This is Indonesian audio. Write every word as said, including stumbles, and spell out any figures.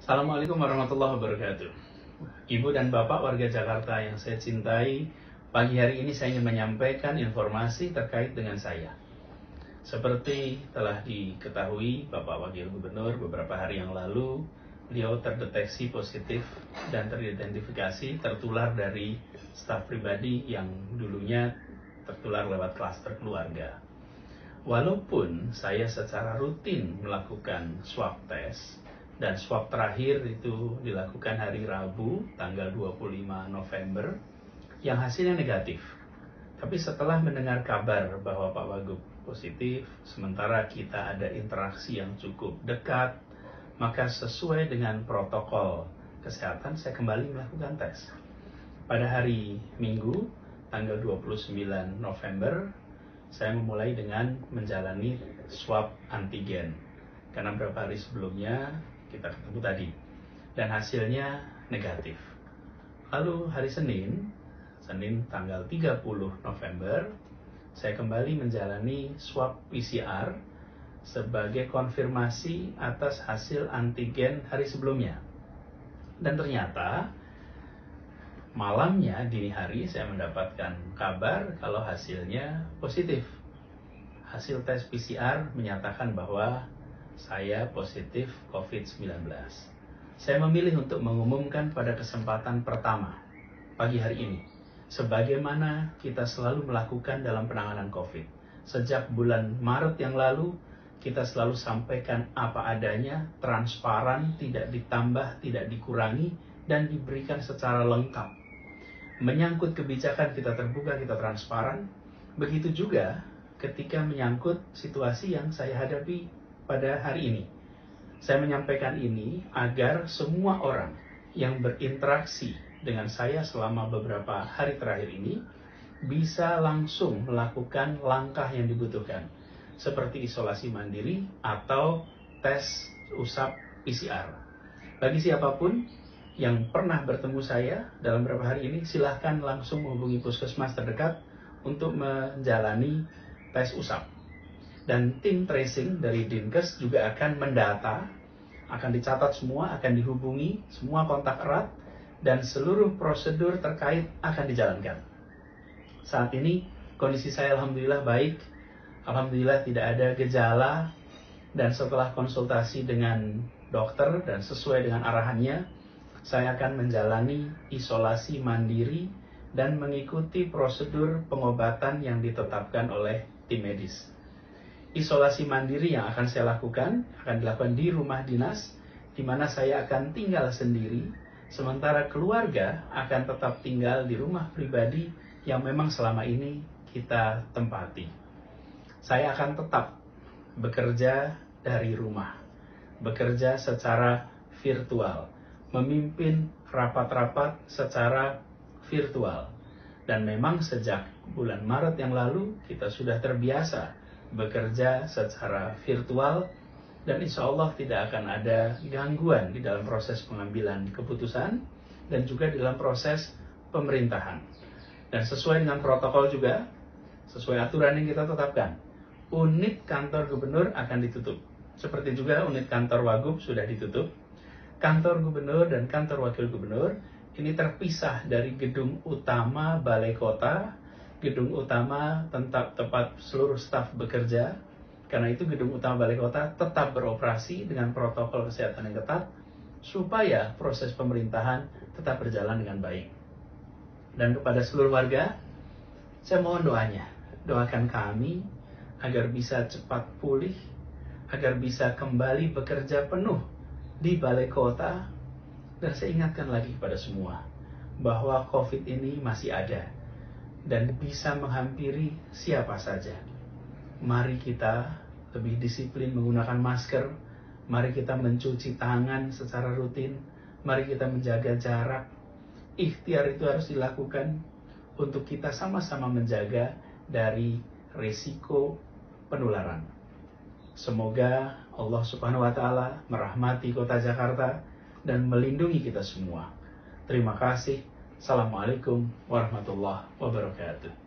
Assalamualaikum warahmatullahi wabarakatuh. Ibu dan Bapak warga Jakarta yang saya cintai, pagi hari ini saya ingin menyampaikan informasi terkait dengan saya. Seperti telah diketahui Bapak Wakil Gubernur beberapa hari yang lalu, beliau terdeteksi positif dan teridentifikasi tertular dari staf pribadi yang dulunya tertular lewat klaster keluarga. Walaupun saya secara rutin melakukan swab test, dan swab terakhir itu dilakukan hari Rabu tanggal dua puluh lima November yang hasilnya negatif. Tapi setelah mendengar kabar bahwa Pak Wagub positif, sementara kita ada interaksi yang cukup dekat, maka sesuai dengan protokol kesehatan saya kembali melakukan tes. Pada hari Minggu tanggal dua puluh sembilan November saya memulai dengan menjalani swab antigen, karena beberapa hari sebelumnya kita ketemu tadi dan hasilnya negatif. Lalu hari Senin, Senin tanggal tiga puluh November, saya kembali menjalani swab P C R sebagai konfirmasi atas hasil antigen hari sebelumnya. Dan ternyata malamnya dini hari saya mendapatkan kabar kalau hasilnya positif. Hasil tes P C R menyatakan bahwa saya positif covid sembilan belas. Saya memilih untuk mengumumkan pada kesempatan pertama pagi hari ini, sebagaimana kita selalu melakukan dalam penanganan COVID. Sejak bulan Maret yang lalu, kita selalu sampaikan apa adanya, transparan, tidak ditambah, tidak dikurangi, dan diberikan secara lengkap. Menyangkut kebijakan kita terbuka, kita transparan. Begitu juga ketika menyangkut situasi yang saya hadapi pada hari ini. Saya menyampaikan ini agar semua orang yang berinteraksi dengan saya selama beberapa hari terakhir ini bisa langsung melakukan langkah yang dibutuhkan, seperti isolasi mandiri atau tes usap P C R. Bagi siapapun yang pernah bertemu saya dalam beberapa hari ini, silahkan langsung menghubungi puskesmas terdekat untuk menjalani tes usap. Dan tim tracing dari Dinkes juga akan mendata, akan dicatat semua, akan dihubungi semua kontak erat, dan seluruh prosedur terkait akan dijalankan. Saat ini kondisi saya alhamdulillah baik, alhamdulillah tidak ada gejala, dan setelah konsultasi dengan dokter dan sesuai dengan arahannya, saya akan menjalani isolasi mandiri dan mengikuti prosedur pengobatan yang ditetapkan oleh tim medis. Isolasi mandiri yang akan saya lakukan akan dilakukan di rumah dinas, di mana saya akan tinggal sendiri, sementara keluarga akan tetap tinggal di rumah pribadi yang memang selama ini kita tempati. Saya akan tetap bekerja dari rumah, bekerja secara virtual, memimpin rapat-rapat secara virtual. Dan memang sejak bulan Maret yang lalu kita sudah terbiasa bekerja secara virtual, dan insya Allah tidak akan ada gangguan di dalam proses pengambilan keputusan dan juga di dalam proses pemerintahan. Dan sesuai dengan protokol juga, sesuai aturan yang kita tetapkan, unit kantor gubernur akan ditutup. Seperti juga unit kantor Wagub sudah ditutup. Kantor gubernur dan kantor wakil gubernur ini terpisah dari gedung utama balai kota, gedung utama tempat, tempat seluruh staf bekerja. Karena itu gedung utama balai kota tetap beroperasi dengan protokol kesehatan yang ketat, supaya proses pemerintahan tetap berjalan dengan baik. Dan kepada seluruh warga, saya mohon doanya, doakan kami agar bisa cepat pulih, agar bisa kembali bekerja penuh di balai kota. Dan saya ingatkan lagi kepada semua bahwa COVID ini masih ada dan bisa menghampiri siapa saja. Mari kita lebih disiplin menggunakan masker, mari kita mencuci tangan secara rutin, mari kita menjaga jarak. Ikhtiar itu harus dilakukan untuk kita sama-sama menjaga dari risiko penularan. Semoga Allah Subhanahu wa Ta'ala merahmati kota Jakarta dan melindungi kita semua. Terima kasih. Assalamualaikum warahmatullahi wabarakatuh.